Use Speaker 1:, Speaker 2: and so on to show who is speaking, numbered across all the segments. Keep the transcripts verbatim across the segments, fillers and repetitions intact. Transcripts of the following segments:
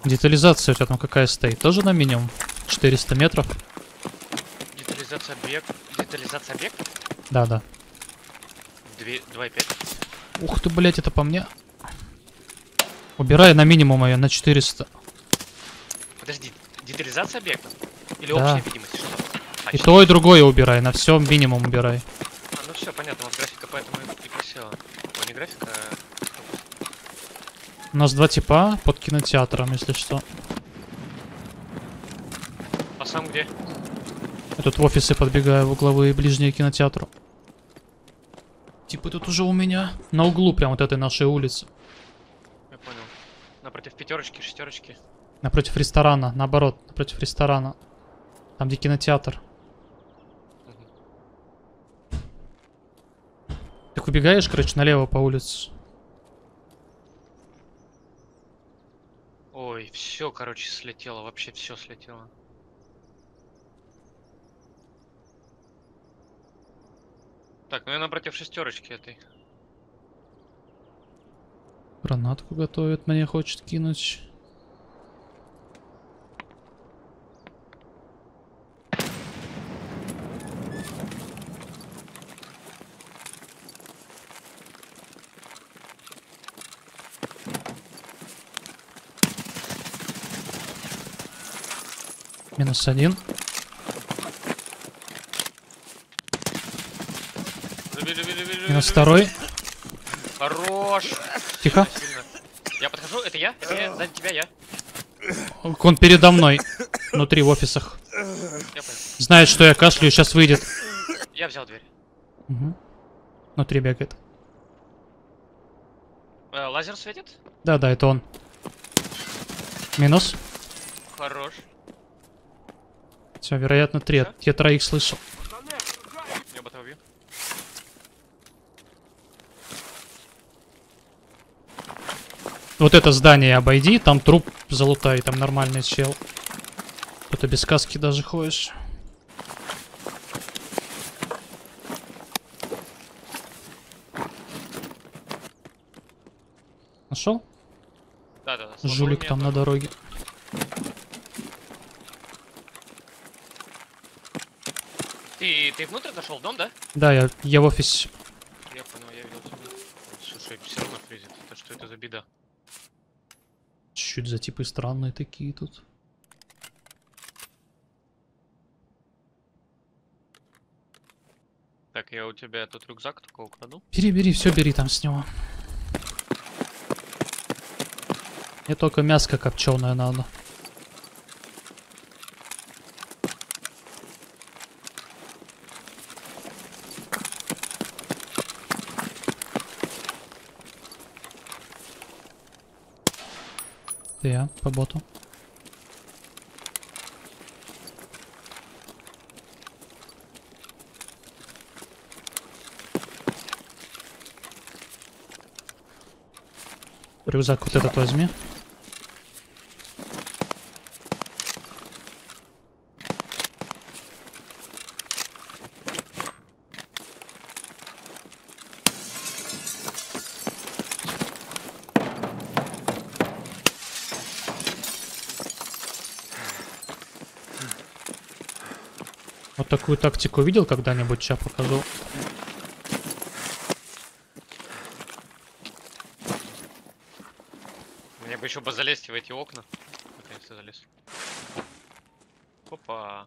Speaker 1: Детализация у тебя там какая стоит? Тоже на минимум? четыреста метров?
Speaker 2: Детализация объект. Детализация объектов?
Speaker 1: Да, да.
Speaker 2: два и пять.
Speaker 1: Ух ты, блять, это по мне. Убирай на минимум ее, на четыреста.
Speaker 2: Подожди, детализация объектов? Или
Speaker 1: Да.
Speaker 2: общая видимость? Что? А,
Speaker 1: И то, и другое убирай, на всем минимум убирай.
Speaker 2: А, ну все, понятно, у нас графика поэтому и просела. О, не графика, а...
Speaker 1: У нас два типа под кинотеатром, если что.
Speaker 2: А сам где?
Speaker 1: Я тут в офисы подбегаю, в угловые, ближние к кинотеатру. Типы тут уже у меня. На углу прям вот этой нашей улицы.
Speaker 2: Я понял. Напротив пятерочки, шестерочки.
Speaker 1: Напротив ресторана, наоборот, напротив ресторана. Там, где кинотеатр.
Speaker 2: Угу.
Speaker 1: Так убегаешь, короче, налево по улице.
Speaker 2: Ой, все, короче, слетело. Вообще все слетело. Так, ну я напротив шестерочки этой.
Speaker 1: Гранатку готовит, мне хочет кинуть. Минус один.
Speaker 2: Живи, живи, живи, живи,
Speaker 1: Минус
Speaker 2: живи.
Speaker 1: второй.
Speaker 2: Хорош.
Speaker 1: Тихо.
Speaker 2: Сильно. Я подхожу, это я? Это я? Сзади тебя я?
Speaker 1: Он передо мной. Внутри в офисах.
Speaker 2: Я понял.
Speaker 1: Знает, что я кашляю, сейчас выйдет.
Speaker 2: Я взял дверь.
Speaker 1: Угу. Внутри бегает.
Speaker 2: Э, лазер светит?
Speaker 1: Да, да, это он. Минус.
Speaker 2: Хорош.
Speaker 1: Все, вероятно, три.
Speaker 2: Всё?
Speaker 1: Я троих слышал.
Speaker 2: Я бота убью.
Speaker 1: Вот это здание обойди, там труп залутай, там нормальный чел. Кто-то без каски даже ходишь. Нашел?
Speaker 2: Да, да, да.
Speaker 1: Жулик там на дороге.
Speaker 2: Ты, ты внутрь зашел в дом, да?
Speaker 1: Да, я, я в офисе.
Speaker 2: Я понял, я видел тебя. Слушай, все равно фризит. Это что это за беда?
Speaker 1: Чуть-чуть за типы странные такие тут.
Speaker 2: Так, я у тебя тут рюкзак только украду.
Speaker 1: Бери, бери, все бери там с него. Мне только мяско копченое надо. Это я по боту. Рюкзак вот этот возьми. Вот такую тактику видел когда-нибудь? Сейчас покажу.
Speaker 2: Мне бы еще бы залезть в эти окна. Наконец-то залез. Опа.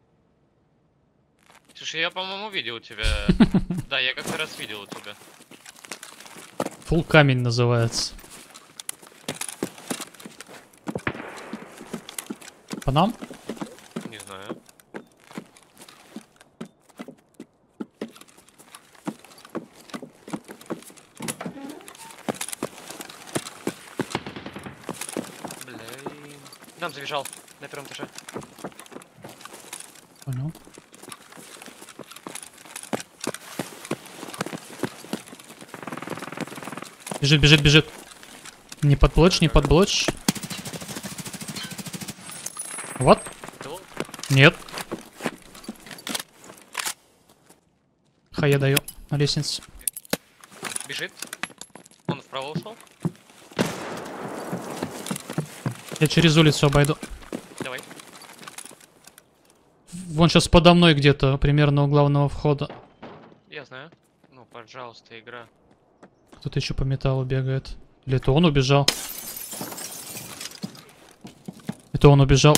Speaker 2: Слушай, я, по-моему, видел тебя. Да, я как-то раз видел у тебя.
Speaker 1: Фул камень называется. По нам?
Speaker 2: Не знаю. Блин. Нам забежал на первом этаже.
Speaker 1: Понял. Бежит, бежит, бежит. Не подблочь, не подблочь. Вот.
Speaker 2: Кто?
Speaker 1: Нет. Ха, я даю на лестнице.
Speaker 2: Бежит. Он вправо ушел.
Speaker 1: Я через улицу обойду.
Speaker 2: Давай.
Speaker 1: Вон сейчас подо мной где-то, примерно у главного входа.
Speaker 2: Я знаю. Ну, пожалуйста, игра.
Speaker 1: Кто-то еще по металлу бегает. Или это он убежал? Это он убежал.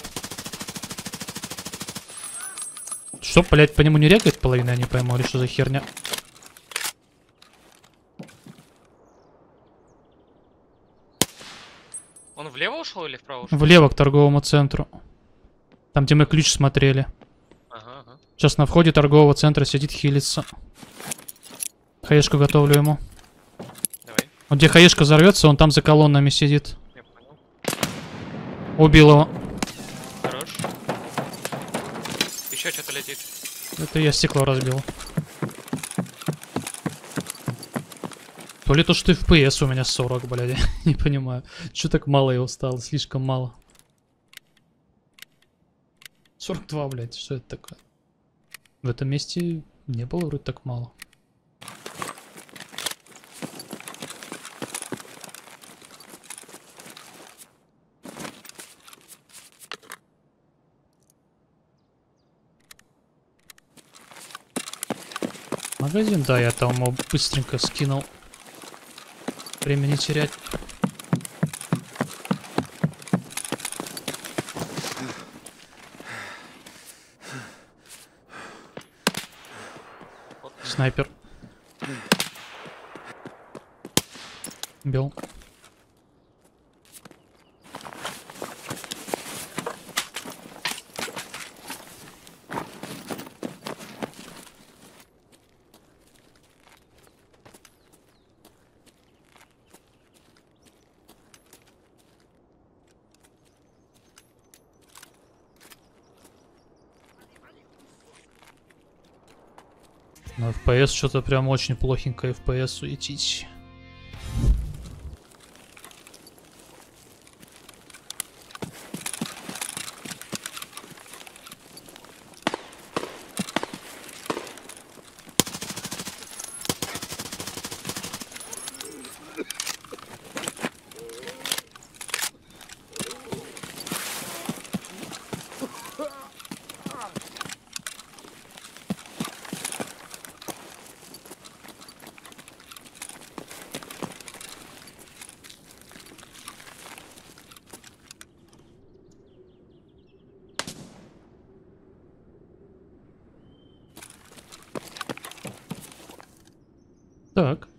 Speaker 1: Что, блядь, по нему не регает половина, я не пойму, или что за херня?
Speaker 2: Он влево ушел или вправо ушел?
Speaker 1: Влево к торговому центру. Там, где мы ключ смотрели.
Speaker 2: Ага, ага.
Speaker 1: Сейчас на входе торгового центра сидит, хилится. Хаешку готовлю ему.
Speaker 2: Давай.
Speaker 1: Вот где хаешка взорвется, он там за колоннами сидит.
Speaker 2: Я понял.
Speaker 1: Убил его.
Speaker 2: Хорош. Еще что-то летит.
Speaker 1: Это я стекло разбил. То ли то, что эф пи эс у меня сорок, блядь, я не понимаю. Че так мало его стало? Слишком мало. сорок два, блядь, что это такое? В этом месте не было вроде так мало. Магазин, да, я там его быстренько скинул. Время не терять. Снайпер. Бил. На эф пи эс что-то прям очень плохенько эф пи эс уйти. Так.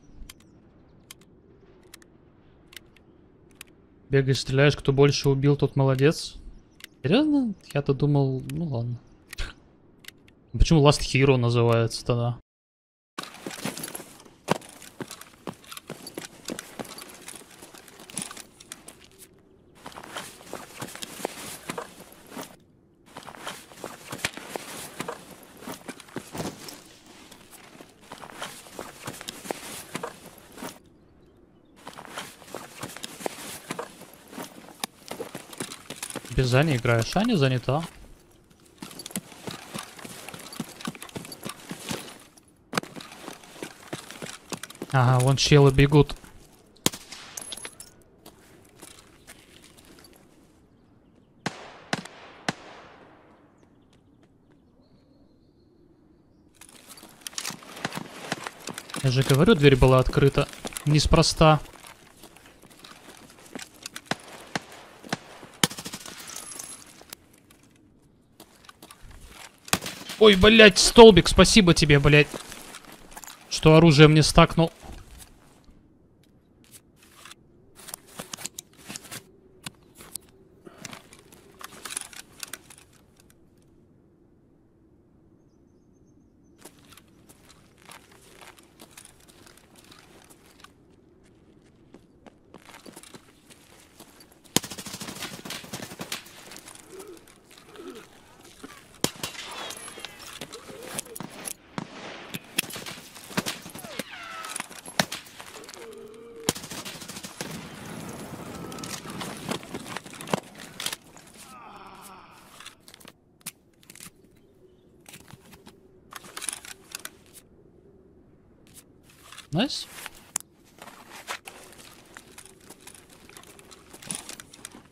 Speaker 1: Бегаешь, стреляешь, кто больше убил, тот молодец. Серьезно? Я-то думал, ну ладно. Почему Last Hero называется тогда? Без Ани играешь. Аня занята. Ага, вон челы бегут. Я же говорю, дверь была открыта. Неспроста. Ой, блядь, столбик, спасибо тебе, блядь. Что оружие мне стакнул. Найс.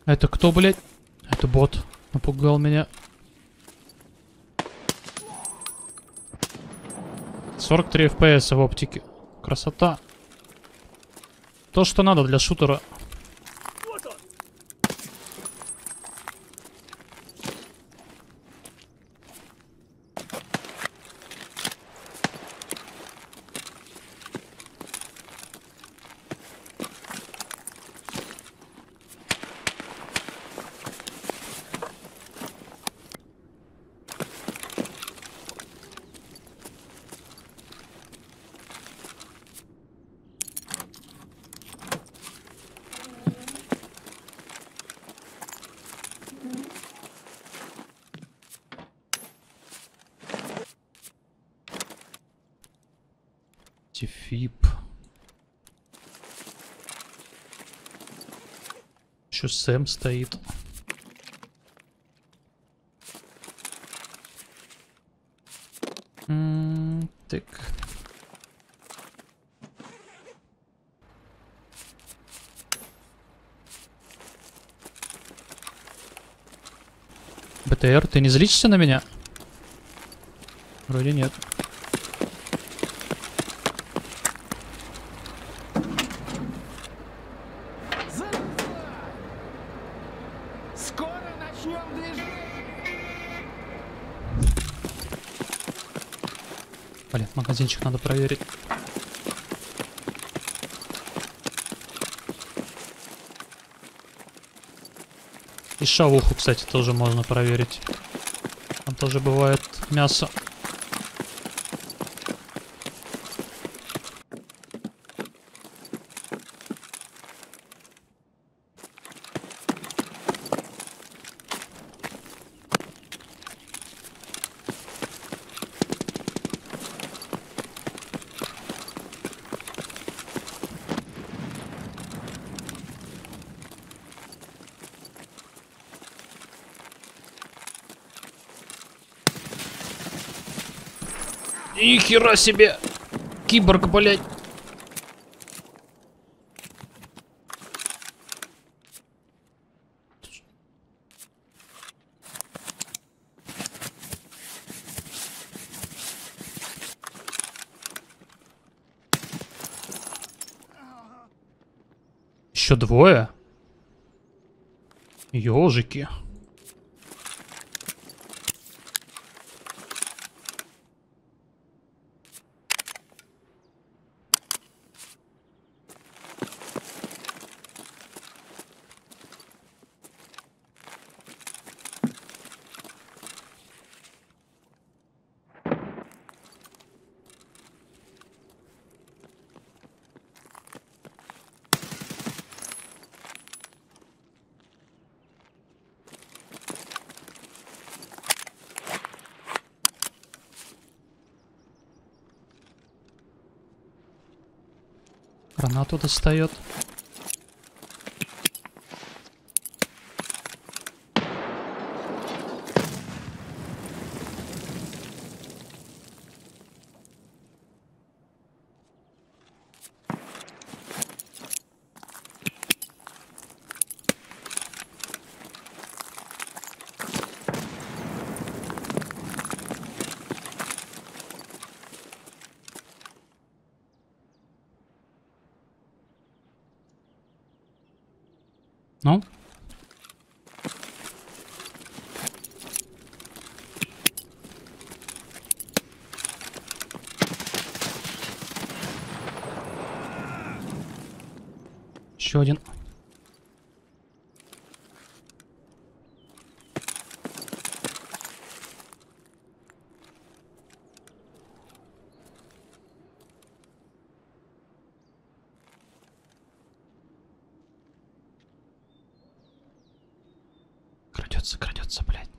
Speaker 1: Это кто, блядь? Это бот. Напугал меня. сорок три эф пи эс в оптике. Красота. То, что надо для шутера. Тифип. Еще Сэм стоит. М, так. БТР, ты не злишься на меня? Вроде нет.
Speaker 3: Скоро начнем движение.
Speaker 1: Блин, магазинчик надо проверить. И шавуху, кстати, тоже можно проверить. Там тоже бывает мясо. Ни хера себе! Киборг, блядь! Еще двое? Ёжики. Гранату достает. Ну? Еще один. Крадется, крадется, блядь.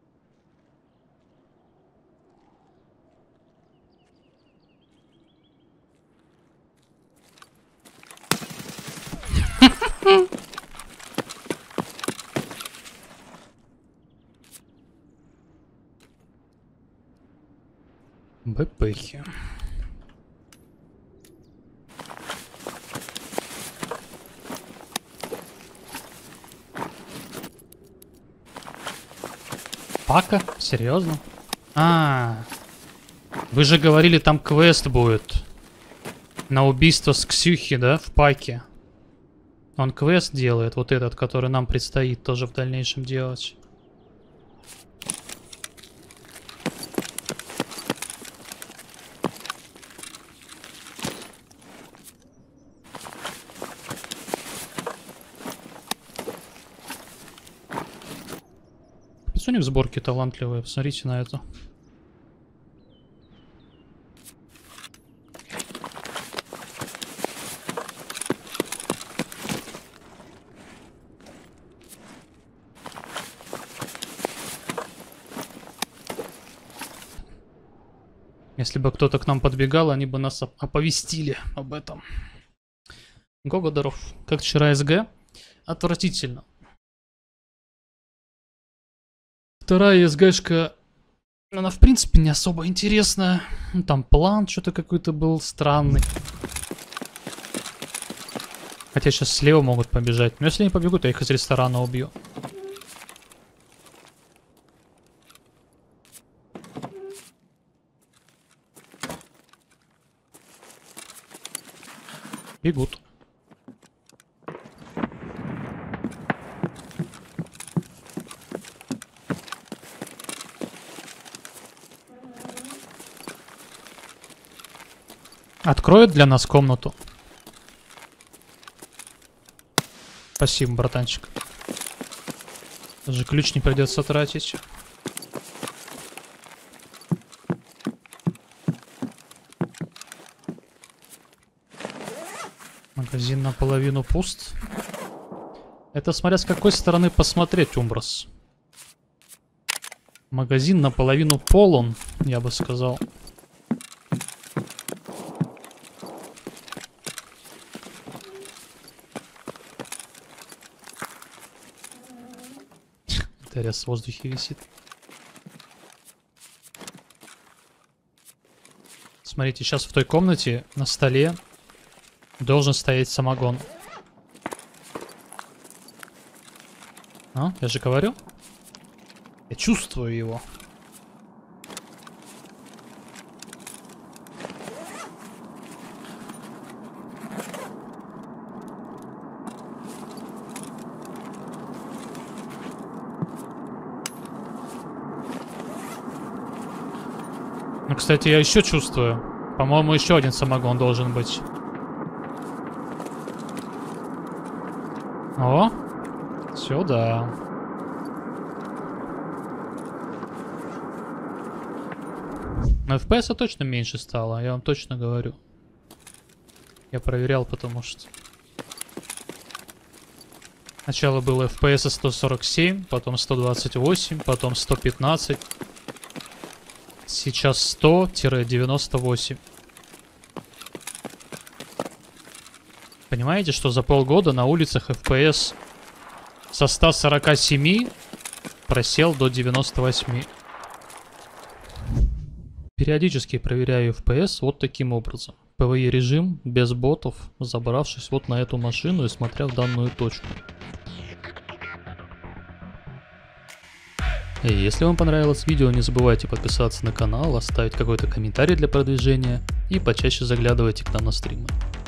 Speaker 1: БПхи. Пака? Серьезно? А, вы же говорили, там квест будет. На убийство с Ксюхи, да, в паке. Он квест делает, вот этот, который нам предстоит тоже в дальнейшем делать. Пацаны в сборке талантливые, посмотрите на это. Если бы кто-то к нам подбегал, они бы нас оповестили об этом. Гогодоров. Как вчера СГ? Отвратительно. Вторая СГшка, она в принципе не особо интересная. Ну, там план что-то какой-то был странный. Хотя сейчас слева могут побежать. Но если они побегут, я их из ресторана убью. Бегут. Откроет для нас комнату. Спасибо, братанчик. Даже ключ не придется тратить. Магазин наполовину пуст. Это смотря с какой стороны посмотреть, Умброс. Магазин наполовину полон, я бы сказал. Террас в воздухе висит. Смотрите, сейчас в той комнате на столе должен стоять самогон. А, я же говорю. Я чувствую его. Ну, кстати, я еще чувствую. По-моему, еще один самогон должен быть. О, сюда. Но эф пи эс точно меньше стало, я вам точно говорю. Я проверял, потому что... Сначала было эф пи эс сто сорок семь, потом сто двадцать восемь, потом сто пятнадцать. Сейчас сто девяносто восемь. Понимаете, что за полгода на улицах эф пи эс со ста сорока семи просел до девяноста восьми. Периодически проверяю эф пи эс вот таким образом. пэ вэ е режим без ботов, забравшись вот на эту машину и смотря в данную точку. И если вам понравилось видео, не забывайте подписаться на канал, оставить какой-то комментарий для продвижения и почаще заглядывайте к нам на стримы.